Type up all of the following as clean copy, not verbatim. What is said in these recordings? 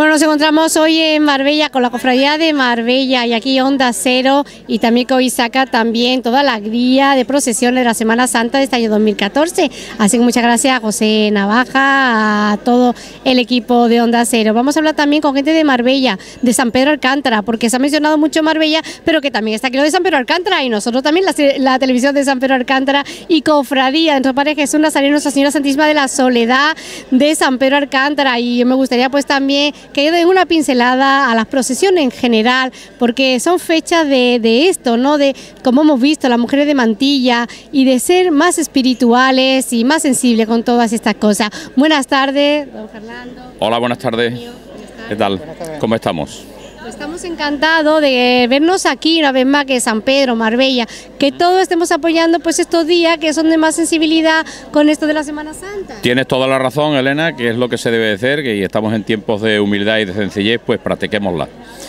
Bueno, nos encontramos hoy en Marbella con la Cofradía de Marbella y aquí Onda Cero, y también que hoy saca también toda la guía de procesiones de la Semana Santa de este año 2014. Así que muchas gracias a José Navaja, a todo el equipo de Onda Cero. Vamos a hablar también con gente de Marbella, de San Pedro Alcántara, porque se ha mencionado mucho Marbella, pero que también está aquí lo de San Pedro Alcántara, y nosotros también la televisión de San Pedro Alcántara y Cofradía dentro de Jesús Nazareno, Nuestra Señora Santísima de la Soledad de San Pedro Alcántara. Y me gustaría pues también que den una pincelada a las procesiones en general, porque son fechas de esto, ¿no? De, como hemos visto, las mujeres de mantilla, y de ser más espirituales y más sensibles con todas estas cosas. Buenas tardes, don Fernando. Hola, buenas tardes. ¿Qué tal? ¿Cómo estamos? Pues estamos encantados de vernos aquí una vez más, que San Pedro, Marbella, que todos estemos apoyando pues estos días que son de más sensibilidad con esto de la Semana Santa. Tienes toda la razón, Elena, que es lo que se debe hacer, que estamos en tiempos de humildad y de sencillez, pues practiquémosla.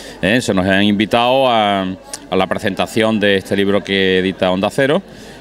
Se nos han invitado a la presentación de este libro que edita Onda Cero.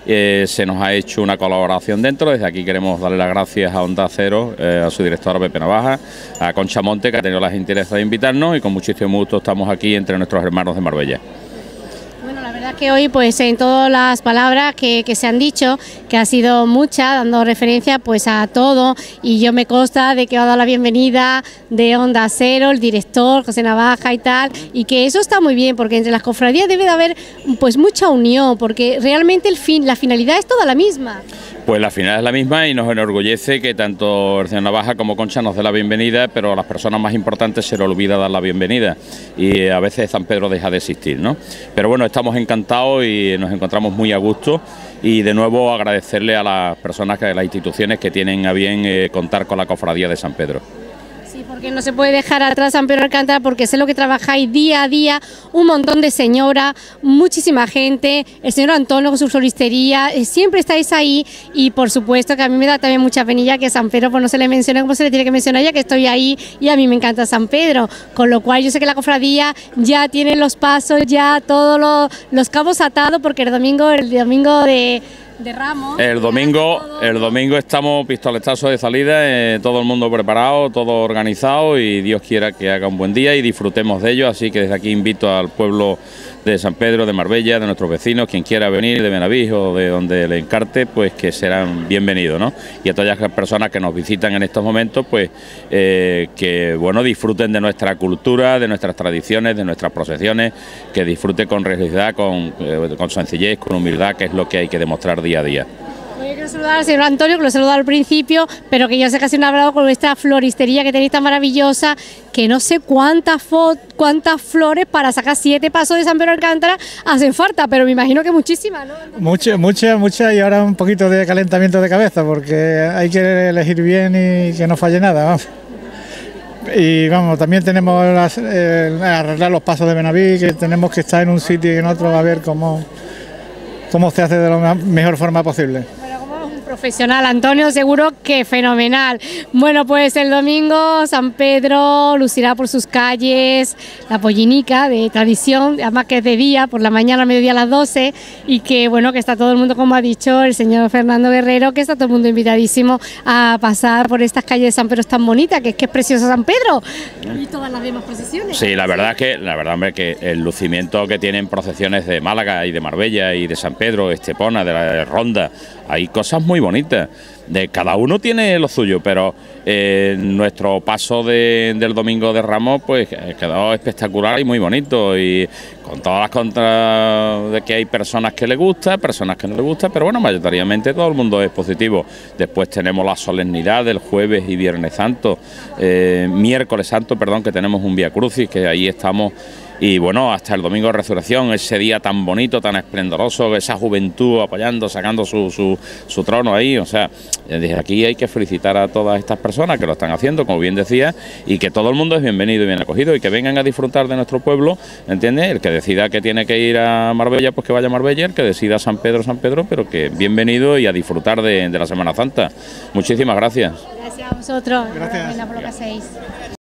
Se nos ha hecho una colaboración dentro. Desde aquí queremos darle las gracias a Onda Cero, a su directora Pepe Navaja, a Concha Monte, que ha tenido la gentileza de invitarnos, y con muchísimo gusto estamos aquí entre nuestros hermanos de Marbella. Bueno, la verdad que hoy, pues en todas las palabras que se han dicho, que ha sido mucha, dando referencia pues a todo, y yo me consta de que ha dado la bienvenida de Onda Cero, el director José Navaja y tal, y que eso está muy bien, porque entre las cofradías debe de haber pues mucha unión, porque realmente la finalidad es toda la misma. Pues la final es la misma, y nos enorgullece que tanto el señor Navaja como Concha nos dé la bienvenida, pero a las personas más importantes se les olvida dar la bienvenida, y a veces San Pedro deja de existir, ¿no? Pero bueno, estamos encantados y nos encontramos muy a gusto, y de nuevo agradecerle a las personas, a las instituciones que tienen a bien contar con la cofradía de San Pedro. Sí, porque no se puede dejar atrás San Pedro Alcántara, porque sé lo que trabajáis día a día, un montón de señoras, muchísima gente, el señor Antonio con su floristería, siempre estáis ahí, y por supuesto que a mí me da también mucha penilla que San Pedro pues no se le mencione como se le tiene que mencionar, ya que estoy ahí, y a mí me encanta San Pedro, con lo cual yo sé que la cofradía ya tiene los pasos, ya todos los cabos atados, porque el domingo de Ramos. El domingo estamos pistoletazos de salida, todo el mundo preparado, todo organizado, y Dios quiera que haga un buen día y disfrutemos de ello. Así que desde aquí invito al pueblo de San Pedro, de Marbella, de nuestros vecinos, quien quiera venir de Benavís o de donde le encarte, pues que serán bienvenidos, ¿no? Y a todas las personas que nos visitan en estos momentos, pues que bueno, disfruten de nuestra cultura, de nuestras tradiciones, de nuestras procesiones, que disfruten con religiosidad, con sencillez, con humildad, que es lo que hay que demostrar día a día. Yo quiero saludar al señor Antonio, que lo he saludado al principio, pero que yo sé que ha sido un hablado con nuestra floristería que tenéis tan maravillosa, que no sé cuántas flores para sacar 7 pasos de San Pedro Alcántara hacen falta, pero me imagino que muchísimas, ¿no? Muchas, y ahora un poquito de calentamiento de cabeza, porque hay que elegir bien y que no falle nada, vamos. Y vamos, también tenemos arreglar los pasos de Benavís, que tenemos que estar en un sitio y en otro a ver cómo se hace de la mejor forma posible. Profesional, Antonio, seguro que fenomenal. Bueno, pues el domingo San Pedro lucirá por sus calles la pollinica de tradición, además que es de día, por la mañana, al mediodía, a las 12, y que bueno, que está todo el mundo, como ha dicho el señor Fernando Guerrero, que está todo el mundo invitadísimo a pasar por estas calles de San Pedro tan bonitas, que es precioso San Pedro, y todas las demás procesiones. Sí, la verdad, hombre, que el lucimiento que tienen procesiones de Málaga y de Marbella y de San Pedro, Estepona, de la Ronda, hay cosas muy bonitas. Cada uno tiene lo suyo, pero nuestro paso del domingo de Ramos pues quedó espectacular y muy bonito, y con todas las contras de que hay personas que le gusta, personas que no le gusta, pero bueno, mayoritariamente todo el mundo es positivo. Después tenemos la solemnidad del jueves y viernes santo, miércoles santo, perdón, que tenemos un Vía Crucis, que ahí estamos. Y bueno, hasta el domingo de Resurrección, ese día tan bonito, tan esplendoroso, esa juventud apoyando, sacando su trono ahí. O sea, desde aquí hay que felicitar a todas estas personas que lo están haciendo, como bien decía, y que todo el mundo es bienvenido y bien acogido, y que vengan a disfrutar de nuestro pueblo, ¿entiendes? El que decida que tiene que ir a Marbella, pues que vaya a Marbella; el que decida San Pedro, pero que bienvenido y a disfrutar de la Semana Santa. Muchísimas gracias. Gracias a vosotros. Gracias. Por lo que hacéis.